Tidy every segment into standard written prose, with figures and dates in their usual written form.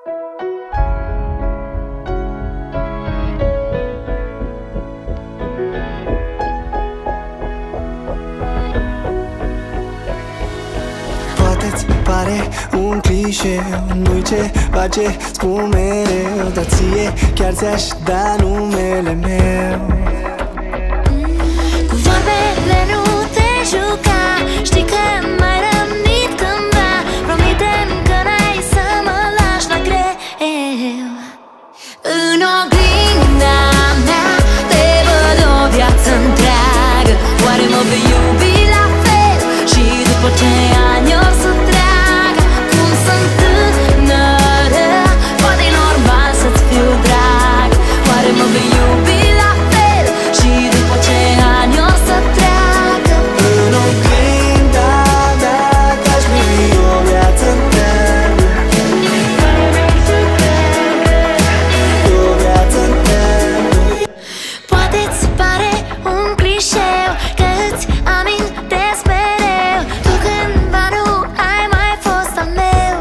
Poate-ți pare un clișeu, nu-i ceva ce spun mereu, dar ție chiar ți-aș da numele meu. Cu vorbele nu te juca, știi că m-ai rănit cândva. Promite-mi că n-ai să mă lași la greu. În oglinda mea te văd o viață întreagă. Oare mă vei iubi la fel și după ce ani o să treacă? Cum sunt tânără, poate-i normal să-ți fiu drag. Oare mă vei iubi la fel și după ce ani o să treacă? În oglinda mea te-aș privi o viață întreagă, o viață întreagă. Poate-ți pare un clișeu că îți amintesc mereu, tu cândva nu ai mai fost al meu.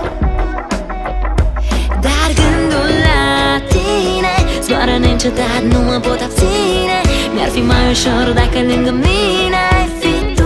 Dar gândul la tine zboară neîncetat, nu mă pot abține. Mi-ar fi mai ușor dacă lângă mine ai fi tu.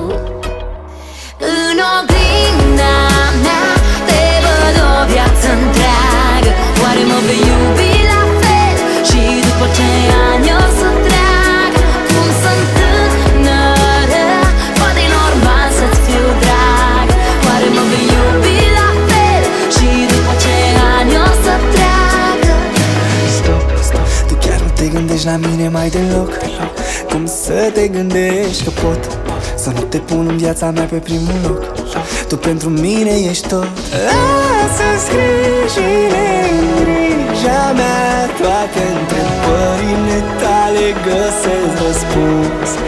În oglinda mea te văd o viață întreagă. Oare mă vei iubi la fel și după ce ani o să treacă? Cum sunt tânără, poate-i normal să-ți fiu drag. Oare mă vei iubi la fel și după ce ani o să treacă? Stop, tu chiar nu te gândești la mine mai deloc. Cum să te gândești că pot să nu te pun în viața mea pe primul loc? Tu pentru mine ești tot. Lasă-ți grijile în grija mea, toate întrebările tale găsesc răspuns.